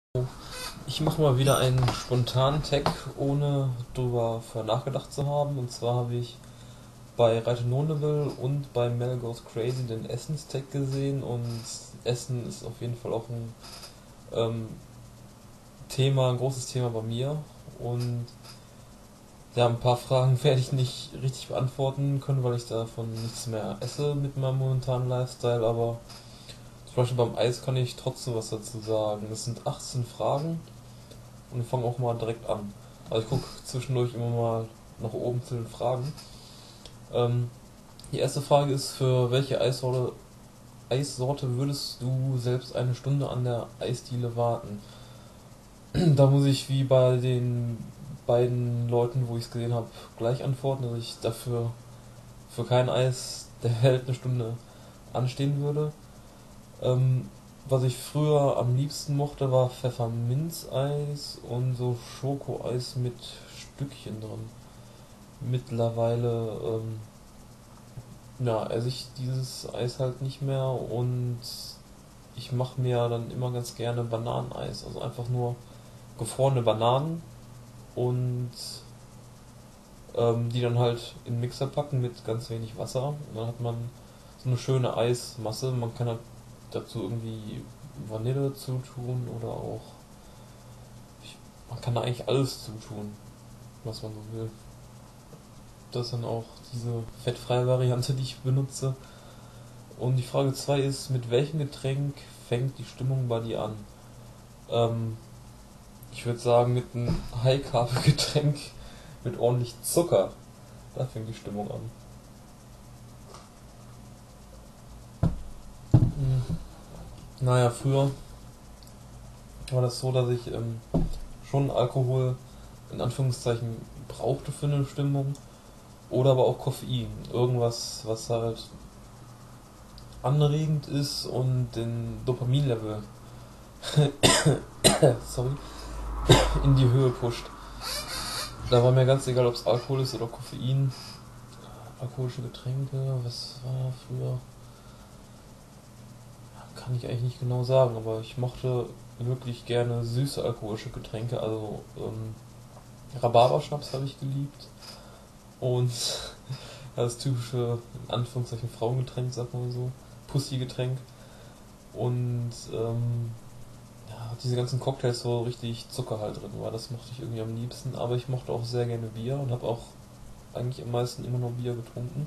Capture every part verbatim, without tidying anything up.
Ich mache mal wieder einen spontanen Tag, ohne drüber vorher nachgedacht zu haben. Und zwar habe ich bei Right Nonable und bei Mel Goes Crazy den Essens-Tag gesehen. Und Essen ist auf jeden Fall auch ein ähm, Thema, ein großes Thema bei mir. Und ja, ein paar Fragen werde ich nicht richtig beantworten können, weil ich davon nichts mehr esse mit meinem momentanen Lifestyle. Aber zum Beispiel beim Eis kann ich trotzdem was dazu sagen. Es sind achtzehn Fragen. Und wir fangen auch mal direkt an. Also ich gucke zwischendurch immer mal nach oben zu den Fragen. Ähm, die erste Frage ist, für welche Eissorte, Eissorte würdest du selbst eine Stunde an der Eisdiele warten? Da muss ich wie bei den beiden Leuten, wo ich es gesehen habe, gleich antworten, dass ich dafür für kein Eis der Welt eine Stunde anstehen würde. Ähm, was ich früher am liebsten mochte, war Pfefferminzeis und so Schokoeis mit Stückchen drin. Mittlerweile ähm, ja, esse ich dieses Eis halt nicht mehr und ich mache mir dann immer ganz gerne Bananeneis. Also einfach nur gefrorene Bananen und ähm, die dann halt in den Mixer packen mit ganz wenig Wasser. Und dann hat man so eine schöne Eismasse. Man kann halt dazu irgendwie Vanille zutun oder auch. Ich, man kann da eigentlich alles zutun, was man so will. Das ist dann auch diese fettfreie Variante, die ich benutze. Und die Frage zwei ist, mit welchem Getränk fängt die Stimmung bei dir an? Ähm, ich würde sagen, mit einem High-Carb-Getränk mit ordentlich Zucker. Da fängt die Stimmung an. Hm. Naja, früher war das so, dass ich ähm, schon Alkohol in Anführungszeichen brauchte für eine Stimmung. Oder aber auch Koffein. Irgendwas, was halt anregend ist und den Dopaminlevel sorry, in die Höhe pusht. Da war mir ganz egal, ob es Alkohol ist oder Koffein. Alkoholische Getränke, was war früher? Kann ich eigentlich nicht genau sagen, aber ich mochte wirklich gerne süße alkoholische Getränke. Also ähm, Rhabarberschnaps habe ich geliebt. Und das typische, in Anführungszeichen, Frauengetränk, sagt man so. Pussy-Getränk. Und ähm, ja, diese ganzen Cocktails, wo richtig Zucker halt drin war, das mochte ich irgendwie am liebsten. Aber ich mochte auch sehr gerne Bier und habe auch eigentlich am meisten immer nur Bier getrunken.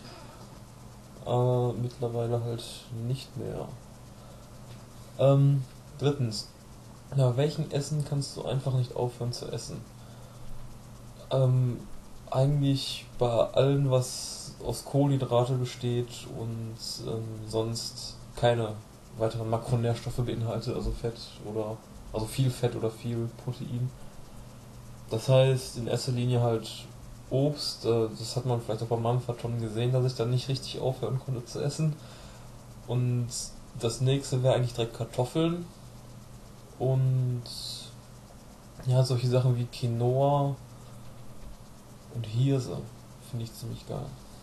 Aber mittlerweile halt nicht mehr. Ähm, drittens. Na, welchen Essen kannst du einfach nicht aufhören zu essen? Ähm, eigentlich bei allem, was aus Kohlenhydrate besteht und ähm, sonst keine weiteren Makronährstoffe beinhaltet, also Fett oder also viel Fett oder viel Protein. Das heißt in erster Linie halt Obst, äh, das hat man vielleicht auch bei meinem Verton gesehen, dass ich dann nicht richtig aufhören konnte zu essen. Und das nächste wäre eigentlich direkt Kartoffeln und ja, solche Sachen wie Quinoa und Hirse finde ich ziemlich geil.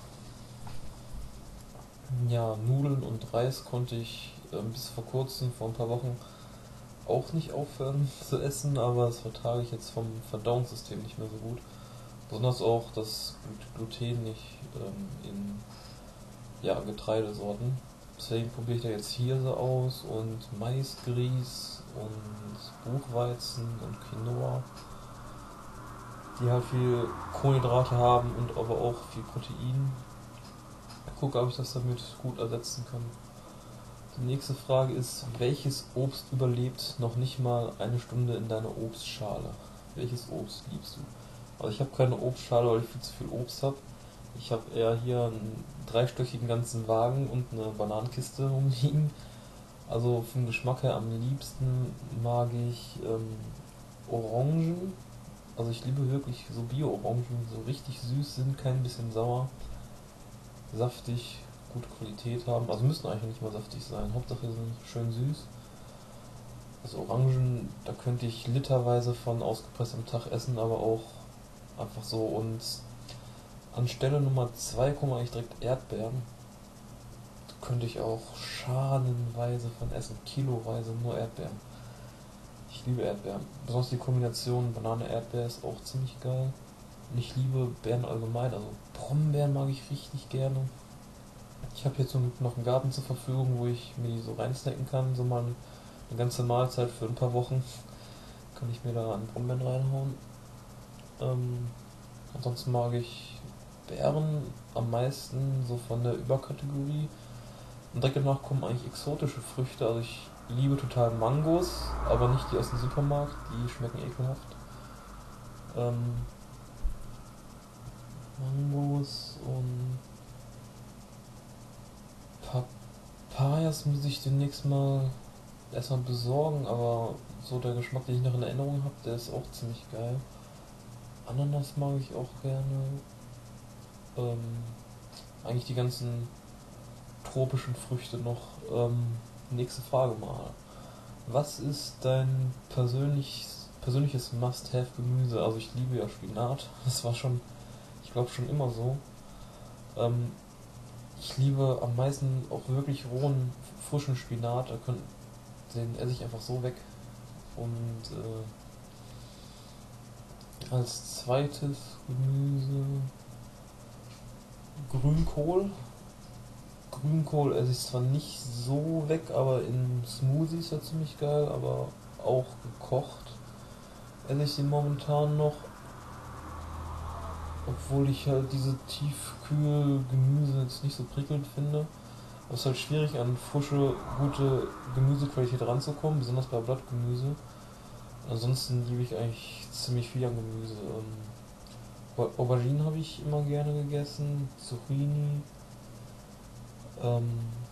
Ja, Nudeln und Reis konnte ich äh, bis vor kurzem, vor ein paar Wochen, auch nicht aufhören zu essen, aber das vertrage ich jetzt vom Verdauungssystem nicht mehr so gut. Besonders auch das Gluten nicht ähm, in ja, Getreidesorten. Deswegen probiere ich da jetzt Hirse aus und Maisgrieß und Buchweizen und Quinoa, die halt viel Kohlenhydrate haben und aber auch viel Protein. Gucke, ob ich das damit gut ersetzen kann. Die nächste Frage ist, welches Obst überlebt noch nicht mal eine Stunde in deiner Obstschale? Welches Obst liebst du? Also ich habe keine Obstschale, weil ich viel zu viel Obst habe. Ich habe eher hier einen dreistöckigen ganzen Wagen und eine Bananenkiste rumliegen. Also vom Geschmack her am liebsten mag ich ähm, Orangen. Also ich liebe wirklich so Bio-Orangen, so richtig süß sind, kein bisschen sauer, saftig, gute Qualität haben. Also müssen eigentlich nicht mal saftig sein. Hauptsache sie sind schön süß. Also Orangen, da könnte ich literweise von ausgepresst am Tag essen, aber auch einfach so. Und an Stelle Nummer zwei kommen eigentlich direkt Erdbeeren. Da könnte ich auch schalenweise von essen, kiloweise nur Erdbeeren. Ich ich liebe Erdbeeren. Besonders die Kombination Banane-Erdbeer ist auch ziemlich geil. Und ich liebe Beeren allgemein, also Brombeeren mag ich richtig gerne. Ich habe hier zum Glück noch einen Garten zur Verfügung, wo ich mir die so reinsnacken kann, so mal eine ganze Mahlzeit für ein paar Wochen kann ich mir da an Brombeeren reinhauen. Ähm, ansonsten mag ich Beeren am meisten, so von der Überkategorie. Und direkt danach kommen eigentlich exotische Früchte. Also ich liebe total Mangos, aber nicht die aus dem Supermarkt, die schmecken ekelhaft. Ähm, Mangos und Papayas muss ich demnächst mal erstmal besorgen, aber so der Geschmack, den ich noch in Erinnerung habe, der ist auch ziemlich geil. Ananas mag ich auch gerne. Ähm, eigentlich die ganzen tropischen Früchte noch. Ähm, nächste Frage mal. Was ist dein persönlich, persönliches Must-Have-Gemüse? Also ich liebe ja Spinat. Das war schon, ich glaube schon immer so. Ähm, ich liebe am meisten auch wirklich rohen, frischen Spinat. Da können, den esse ich einfach so weg. Und äh, als zweites Gemüse Grünkohl. Grünkohl esse ich zwar nicht so weg, aber in Smoothies ja ziemlich geil, aber auch gekocht esse ich den momentan noch, obwohl ich halt diese Tiefkühl-Gemüse jetzt nicht so prickelnd finde. Es ist halt schwierig, an frische, gute Gemüsequalität ranzukommen, besonders bei Blattgemüse. Ansonsten liebe ich eigentlich ziemlich viel an Gemüse. Ähm, Auberginen habe ich immer gerne gegessen, Zucchini, ähm,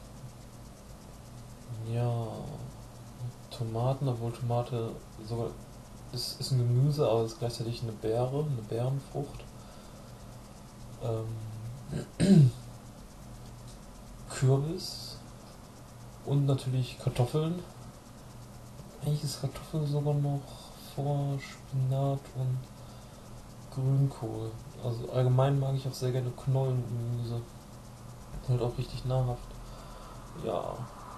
ja, Tomaten, obwohl Tomate sogar ist, ist ein Gemüse, aber ist gleichzeitig eine Beere, eine Beerenfrucht. Ähm, Kürbis und natürlich Kartoffeln. Eigentlich ist Kartoffel sogar noch vor Spinat und Grünkohl. Also allgemein mag ich auch sehr gerne Knollengemüse. Halt auch richtig nahrhaft. Ja.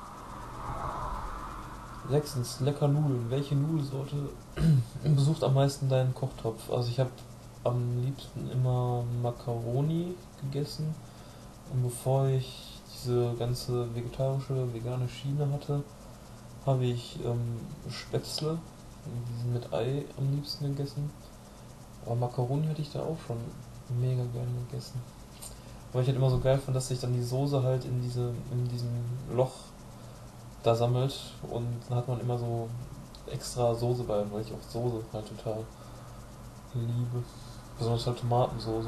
Sechstens, lecker Nudeln. Welche Nudelsorte besucht am meisten deinen Kochtopf? Also ich habe am liebsten immer Macaroni gegessen. Und bevor ich diese ganze vegetarische, vegane Schiene hatte, habe ich ähm, Spätzle, die sind mit Ei am liebsten gegessen. Aber Macaroni hatte ich da auch schon mega gerne gegessen. Weil ich halt immer so geil fand, dass sich dann die Soße halt in diese, in diesem Loch da sammelt und dann hat man immer so extra Soße bei, weil ich auch Soße halt total liebe. Besonders halt Tomatensoße.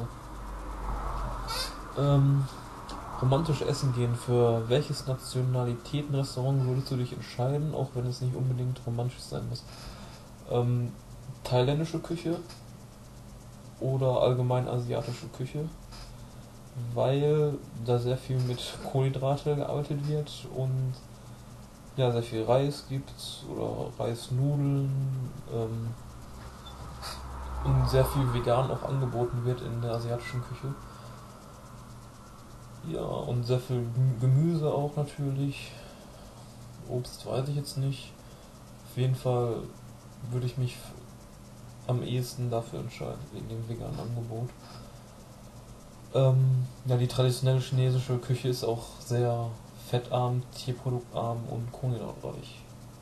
Ähm, romantisch essen gehen. Für welches Nationalitätenrestaurant würdest du dich entscheiden, auch wenn es nicht unbedingt romantisch sein muss? Ähm, thailändische Küche oder allgemein asiatische Küche, weil da sehr viel mit Kohlenhydrate gearbeitet wird und ja, sehr viel Reis gibt oder Reisnudeln ähm, und sehr viel vegan auch angeboten wird in der asiatischen Küche. Ja, und sehr viel Gemüse auch natürlich. Obst weiß ich jetzt nicht. Auf jeden Fall würde ich mich am ehesten dafür entscheiden, wegen dem veganen Angebot. Ähm, ja, die traditionelle chinesische Küche ist auch sehr fettarm, tierproduktarm und kohlenhydratreich.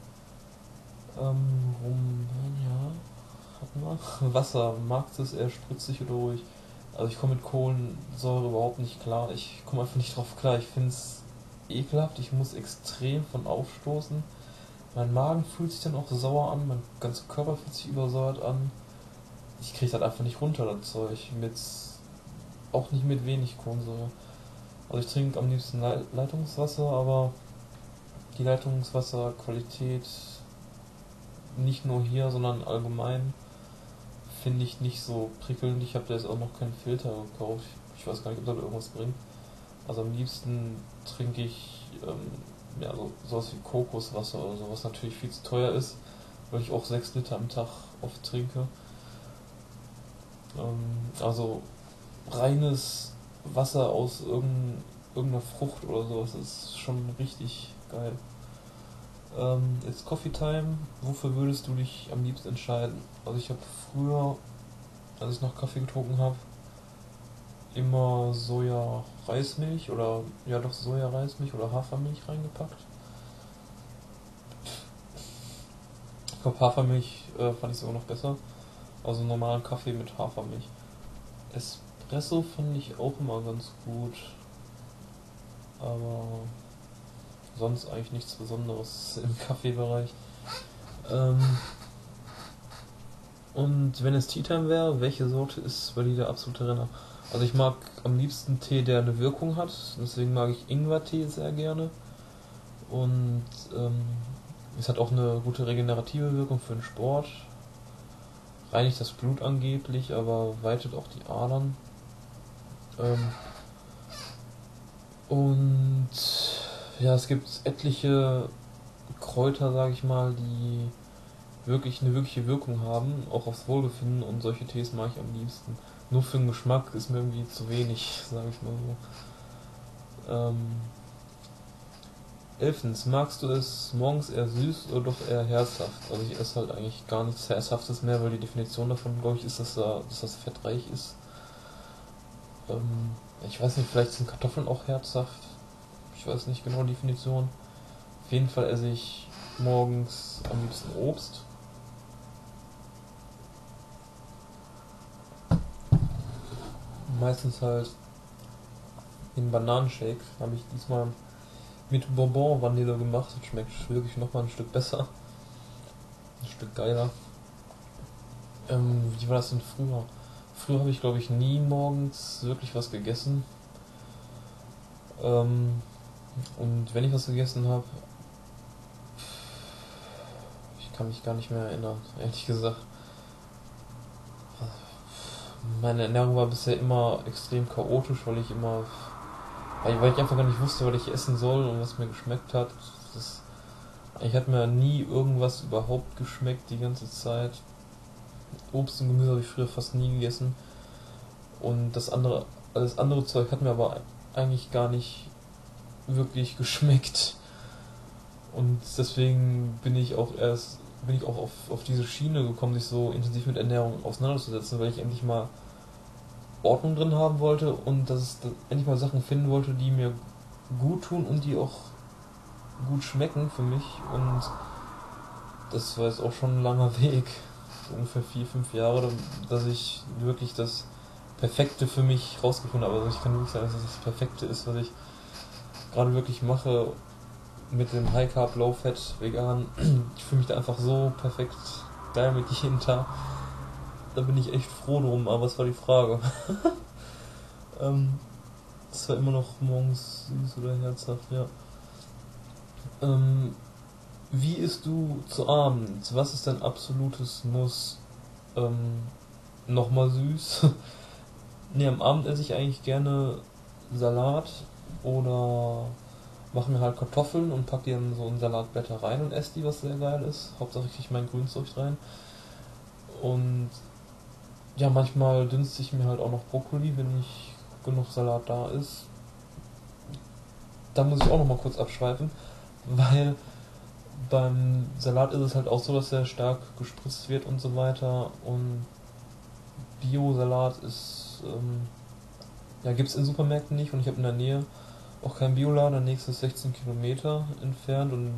Ähm, rum, ja, hatten wir. Wasser, magst du es eher spritzig oder ruhig? Also ich komme mit Kohlensäure überhaupt nicht klar. Ich komme einfach nicht drauf klar. Ich finde es ekelhaft. Ich muss extrem von aufstoßen. Mein Magen fühlt sich dann auch sauer an. Mein ganzer Körper fühlt sich übersäuert an. Ich kriege das einfach nicht runter, das Zeug. Mit, auch nicht mit wenig Kohlensäure. Also ich trinke am liebsten Leitungswasser, aber die Leitungswasserqualität nicht nur hier, sondern allgemein finde ich nicht so prickelnd. Ich habe da jetzt auch noch keinen Filter gekauft. Ich weiß gar nicht, ob das irgendwas bringt. Also am liebsten trinke ich ähm, ja, so, sowas wie Kokoswasser oder so, was natürlich viel zu teuer ist, weil ich auch sechs Liter am Tag oft trinke. Ähm, also reines Wasser aus irgendein, irgendeiner Frucht oder sowas ist schon richtig geil. Ähm, jetzt Coffee Time. Wofür würdest du dich am liebsten entscheiden? Also ich habe früher, als ich noch Kaffee getrunken habe, immer Soja-Reismilch oder ja doch Soja-Reismilch oder Hafermilch reingepackt. Ich glaube Hafermilch äh, fand ich sogar noch besser. Also normalen Kaffee mit Hafermilch. Espresso fand ich auch immer ganz gut, aber sonst eigentlich nichts Besonderes im Kaffeebereich. Ähm, und wenn es Tea Time wäre, welche Sorte ist bei dir der absolute Renner? Also ich mag am liebsten Tee, der eine Wirkung hat, deswegen mag ich Ingwertee sehr gerne. Und ähm, es hat auch eine gute regenerative Wirkung für den Sport. Reinigt das Blut angeblich, aber weitet auch die Adern. Ähm, und ja, es gibt etliche Kräuter, sage ich mal, die wirklich eine wirkliche Wirkung haben, auch aufs Wohlbefinden, und solche Tees mag ich am liebsten. Nur für den Geschmack ist mir irgendwie zu wenig, sage ich mal so. Ähm, Elfens, magst du es morgens eher süß oder doch eher herzhaft? Also ich esse halt eigentlich gar nichts Herzhaftes mehr, weil die Definition davon, glaube ich, ist, dass, da, dass das fettreich ist. Ähm, ich weiß nicht, vielleicht sind Kartoffeln auch herzhaft. Ich weiß nicht genau die Definition. Auf jeden Fall esse ich morgens am liebsten Obst. Meistens halt den Bananenshake. Habe ich diesmal mit Bourbon Vanille gemacht. Das schmeckt wirklich nochmal ein Stück besser. Ein Stück geiler. Ähm, wie war das denn früher? Früher habe ich, glaube ich, nie morgens wirklich was gegessen. Ähm, und wenn ich was gegessen habe, ich kann mich gar nicht mehr erinnern, ehrlich gesagt. Meine Ernährung war bisher immer extrem chaotisch, weil ich immer, weil ich einfach gar nicht wusste, was ich essen soll und was mir geschmeckt hat. Das, ich hat mir nie irgendwas überhaupt geschmeckt die ganze Zeit. Obst und Gemüse habe ich früher fast nie gegessen. Und das andere, alles andere Zeug hat mir aber eigentlich gar nicht wirklich geschmeckt. Und deswegen bin ich auch erst, bin ich auch auf, auf diese Schiene gekommen, sich so intensiv mit Ernährung auseinanderzusetzen, weil ich endlich mal Ordnung drin haben wollte und dass ich endlich mal Sachen finden wollte, die mir gut tun und die auch gut schmecken für mich. Und das war jetzt auch schon ein langer Weg, so ungefähr vier, fünf Jahre, dass ich wirklich das Perfekte für mich rausgefunden habe. Also ich kann wirklich sagen, dass das das Perfekte ist, was ich gerade wirklich mache mit dem High Carb, Low Fat, vegan. Ich fühle mich da einfach so perfekt geil mit jeden Tag. Da bin ich echt froh drum, aber was war die Frage? ähm, das war immer noch morgens süß oder herzhaft, ja. Ähm, wie isst du zu Abend? Was ist dein absolutes Muss? Ähm, Nochmal süß? Ne, am Abend esse ich eigentlich gerne Salat oder mache mir halt Kartoffeln und pack die dann so in Salatblätter rein und esse die, was sehr geil ist. Hauptsache ich krieg mein Grünzeug rein. Und ja, manchmal dünste ich mir halt auch noch Brokkoli, wenn nicht genug Salat da ist. Da muss ich auch noch mal kurz abschweifen, weil beim Salat ist es halt auch so, dass er stark gespritzt wird und so weiter. Und Bio-Salat ist, ähm, ja, gibt es in Supermärkten nicht, und ich habe in der Nähe auch kein Bioladen, der nächste ist sechzehn Kilometer entfernt, und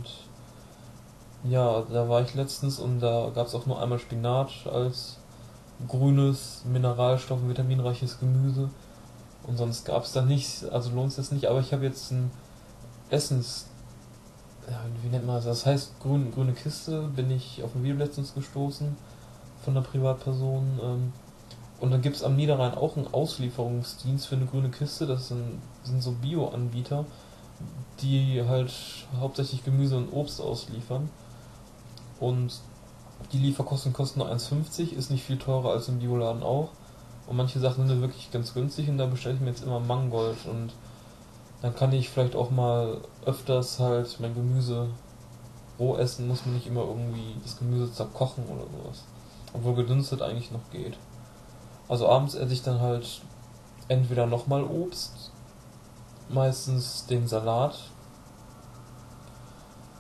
ja, da war ich letztens und da gab es auch nur einmal Spinat als grünes, mineralstoff- und vitaminreiches Gemüse, und sonst gab es da nichts, also lohnt es jetzt nicht, aber ich habe jetzt ein Essens, ja, wie nennt man das, das heißt grün, grüne Kiste, bin ich auf ein Video letztens gestoßen von einer Privatperson, ähm, und dann gibt es am Niederrhein auch einen Auslieferungsdienst für eine grüne Kiste, das sind, sind so Bio-Anbieter, die halt hauptsächlich Gemüse und Obst ausliefern, und die Lieferkosten kosten nur eins fünfzig, ist nicht viel teurer als im Bioladen auch. Und manche Sachen sind wirklich ganz günstig, und da bestelle ich mir jetzt immer Mangold, und dann kann ich vielleicht auch mal öfters halt mein Gemüse roh essen, muss man nicht immer irgendwie das Gemüse zerkochen oder sowas. Obwohl gedünstet eigentlich noch geht. Also abends esse ich dann halt entweder nochmal Obst, meistens den Salat,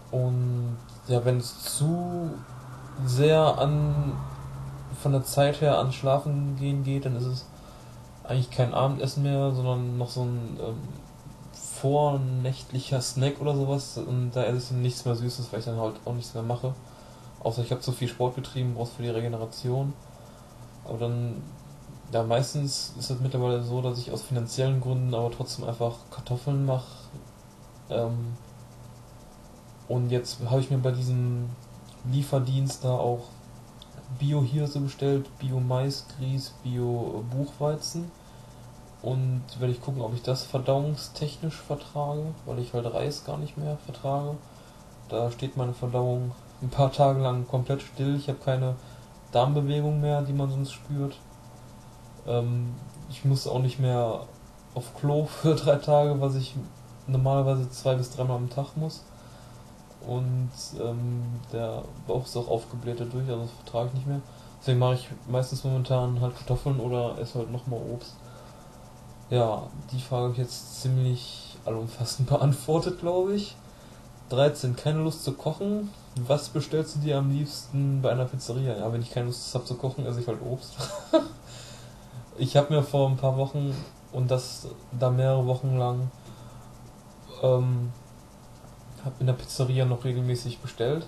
Und ja, wenn es zu sehr an von der Zeit her an Schlafen gehen geht, dann ist es eigentlich kein Abendessen mehr, sondern noch so ein ähm, vornächtlicher Snack oder sowas. Und da esse ich dann nichts mehr Süßes, weil ich dann halt auch nichts mehr mache. Außer ich habe zu viel Sport getrieben, brauchst für die Regeneration. Aber dann, ja, meistens ist es mittlerweile so, dass ich aus finanziellen Gründen aber trotzdem einfach Kartoffeln mache. Ähm, und jetzt habe ich mir bei diesem Lieferdienst da auch Bio-Hirse bestellt, Bio-Maisgrieß, Bio-Buchweizen. Und werde ich gucken, ob ich das verdauungstechnisch vertrage, weil ich halt Reis gar nicht mehr vertrage. Da steht meine Verdauung ein paar Tage lang komplett still. Ich habe keine Darmbewegung mehr, die man sonst spürt. Ähm, ich muss auch nicht mehr auf Klo für drei Tage, was ich normalerweise zwei bis dreimal am Tag muss. Und ähm, der Bauch ist auch aufgebläht dadurch, also das vertrage ich nicht mehr. Deswegen mache ich meistens momentan halt Kartoffeln oder esse halt nochmal Obst. Ja, die Frage habe ich jetzt ziemlich allumfassend beantwortet, glaube ich. dreizehn. Keine Lust zu kochen. Was bestellst du dir am liebsten bei einer Pizzeria? Ja, wenn ich keine Lust habe zu kochen, esse ich halt Obst. Ich habe mir vor ein paar Wochen und das da mehrere Wochen lang ähm, habe in der Pizzeria noch regelmäßig bestellt.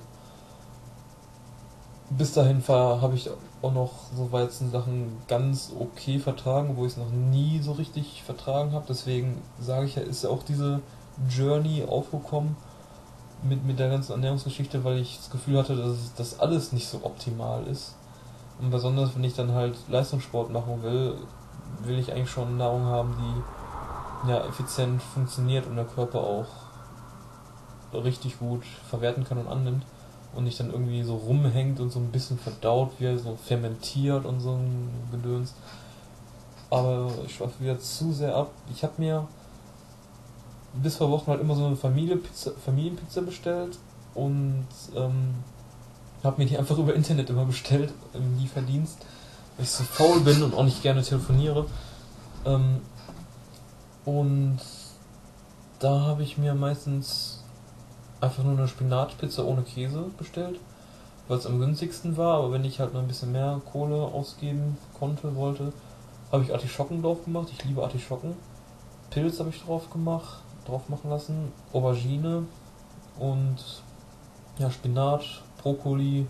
Bis dahin habe ich auch noch so Weizensachen ganz okay vertragen, wo ich es noch nie so richtig vertragen habe. Deswegen sage ich ja, ist ja auch diese Journey aufgekommen mit, mit der ganzen Ernährungsgeschichte, weil ich das Gefühl hatte, dass das alles nicht so optimal ist. Und besonders wenn ich dann halt Leistungssport machen will, will ich eigentlich schon Nahrung haben, die ja effizient funktioniert und der Körper auch richtig gut verwerten kann und annimmt und nicht dann irgendwie so rumhängt und so ein bisschen verdaut wird, so fermentiert und so ein Gedöns. Aber ich schweife wieder zu sehr ab. Ich habe mir bis vor Wochen halt immer so eine Familienpizza, Familienpizza bestellt und ähm, habe mir die einfach über Internet immer bestellt im Lieferdienst, weil ich so faul bin und auch nicht gerne telefoniere. Ähm, und da habe ich mir meistens einfach nur eine Spinatpizza ohne Käse bestellt, weil es am günstigsten war, aber wenn ich halt mal ein bisschen mehr Kohle ausgeben konnte, wollte, habe ich Artischocken drauf gemacht. Ich liebe Artischocken. Pilz habe ich drauf gemacht, drauf machen lassen, Aubergine und ja, Spinat, Brokkoli,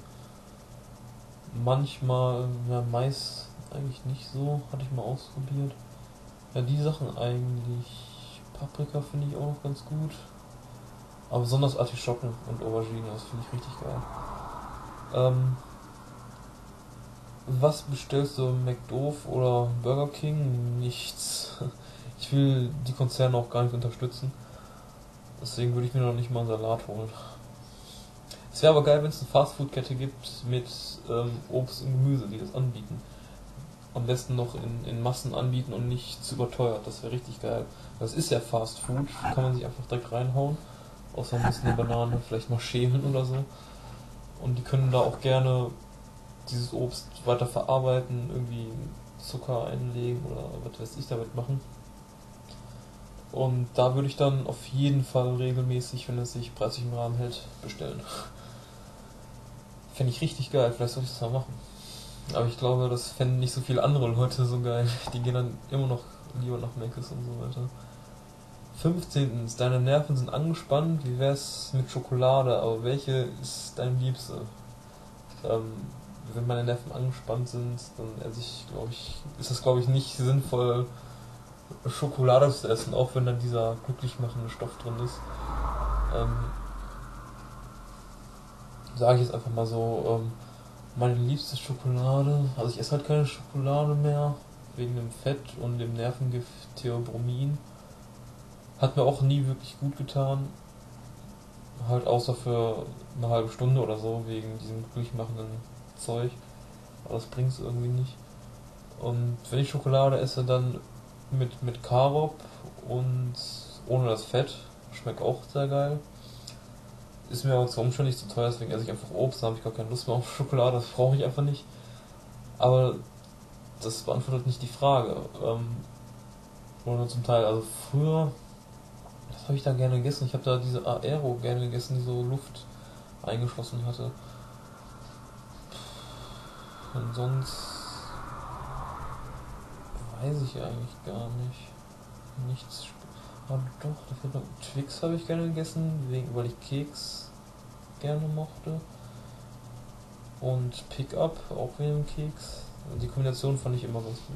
manchmal ja, Mais eigentlich nicht so, hatte ich mal ausprobiert. Ja, die Sachen eigentlich. Paprika finde ich auch noch ganz gut. Aber besonders Artischocken und Aubergine, das finde ich richtig geil. Ähm, was bestellst du im McDoof oder Burger King? Nichts. Ich will die Konzerne auch gar nicht unterstützen. Deswegen würde ich mir noch nicht mal einen Salat holen. Es wäre aber geil, wenn es eine Fastfood-Kette gibt mit ähm, Obst und Gemüse, die das anbieten. Am besten noch in, in Massen anbieten und nicht zu überteuert. Das wäre richtig geil. Das ist ja Fast Food, kann man sich einfach direkt reinhauen. Außer ein bisschen eine Banane, vielleicht mal schälen oder so. Und die können da auch gerne dieses Obst weiter verarbeiten, irgendwie Zucker einlegen oder was weiß ich damit machen. Und da würde ich dann auf jeden Fall regelmäßig, wenn es sich preislich im Rahmen hält, bestellen. Fände ich richtig geil, vielleicht soll ich das mal machen. Aber ich glaube, das fänden nicht so viele andere Leute so geil. Die gehen dann immer noch lieber nach Mc's und so weiter. fünfzehn. Deine Nerven sind angespannt. Wie wär's mit Schokolade? Aber welche ist dein Liebste? Ähm, wenn meine Nerven angespannt sind, dann esse ich, glaube ich, ist das glaube ich nicht sinnvoll, Schokolade zu essen, auch wenn dann dieser glücklich machende Stoff drin ist. Ähm, Sage ich jetzt einfach mal so, ähm, meine liebste Schokolade, also ich esse halt keine Schokolade mehr, wegen dem Fett und dem Nervengift Theobromin. Hat mir auch nie wirklich gut getan. Halt außer für eine halbe Stunde oder so, wegen diesem glücklichmachenden Zeug. Aber das bringt es irgendwie nicht. Und wenn ich Schokolade esse, dann mit, mit Karob und ohne das Fett. Schmeckt auch sehr geil. Ist mir aber zwar umständlich zu teuer, deswegen esse ich einfach Obst, da habe ich gar keine Lust mehr auf Schokolade, das brauche ich einfach nicht. Aber das beantwortet nicht die Frage. Ähm, oder nur zum Teil. Also früher Was habe ich da gerne gegessen? Ich habe da diese Aero gerne gegessen, die so Luft eingeschlossen hatte. Und sonst weiß ich eigentlich gar nicht. Nichts. Ah, doch, da fehlt noch. Twix habe ich gerne gegessen, wegen, weil ich Keks gerne mochte. Und Pickup auch wegen dem Keks. Die Kombination fand ich immer ganz gut.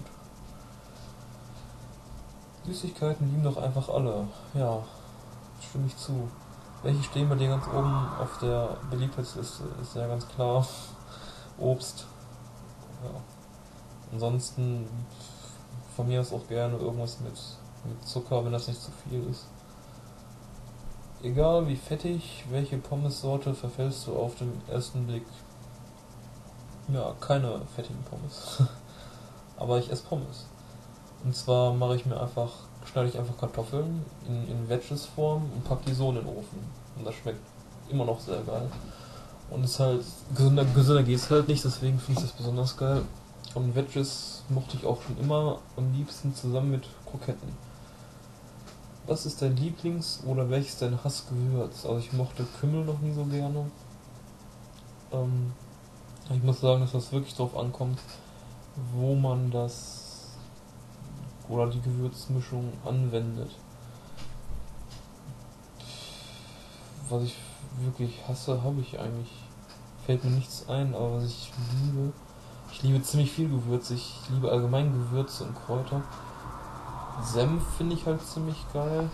Süßigkeiten lieben doch einfach alle. Ja, stimme ich zu. Welche stehen bei dir ganz oben auf der Beliebtheitsliste? Ist ja ganz klar. Obst. Ja. Ansonsten von mir aus auch gerne irgendwas mit, mit Zucker, wenn das nicht zu viel ist. Egal wie fettig, welche Pommessorte verfällst du auf den ersten Blick? Ja, keine fettigen Pommes. Aber ich esse Pommes. Und zwar mache ich mir einfach, schneide ich einfach Kartoffeln in, in Wedges-Form und packe die so in den Ofen. Und das schmeckt immer noch sehr geil. Und ist halt, gesünder, gesünder geht's halt nicht, deswegen finde ich das besonders geil. Und Wedges mochte ich auch schon immer am liebsten zusammen mit Kroketten. Was ist dein Lieblings- oder welches dein Hassgewürz? Also ich mochte Kümmel noch nie so gerne. Ähm, ich muss sagen, dass das wirklich drauf ankommt, wo man das oder die Gewürzmischung anwendet. Was ich wirklich hasse, habe ich eigentlich. Fällt mir nichts ein, aber was ich liebe. Ich liebe ziemlich viel Gewürze. Ich liebe allgemein Gewürze und Kräuter. Senf finde ich halt ziemlich geil.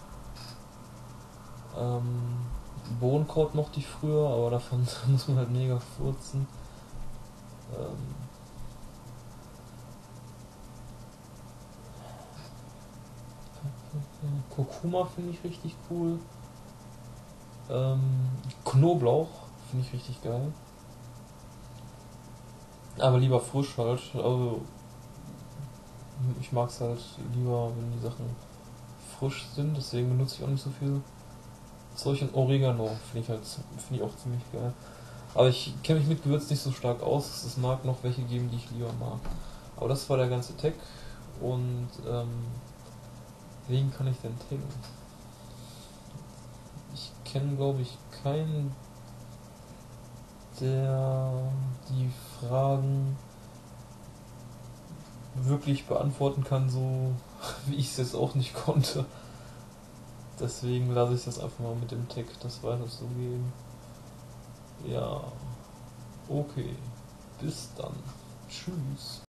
Ähm, Bohnenkraut mochte ich früher, aber davon muss man halt mega furzen. Ähm, Kurkuma finde ich richtig cool. Ähm, Knoblauch finde ich richtig geil. Aber lieber frisch halt. Also ich mag es halt lieber, wenn die Sachen frisch sind, deswegen benutze ich auch nicht so viel Zeug. Und Oregano finde ich halt finde ich auch ziemlich geil. Aber ich kenne mich mit Gewürz nicht so stark aus. Es mag noch welche geben, die ich lieber mag. Aber das war der ganze Tag. Und ähm, wen kann ich denn taggen? Ich kenne glaube ich keinen, der die Fragen wirklich beantworten kann, so wie ich es jetzt auch nicht konnte. Deswegen lasse ich das einfach mal mit dem Tag das weiter so gehen. Ja, okay. Bis dann. Tschüss.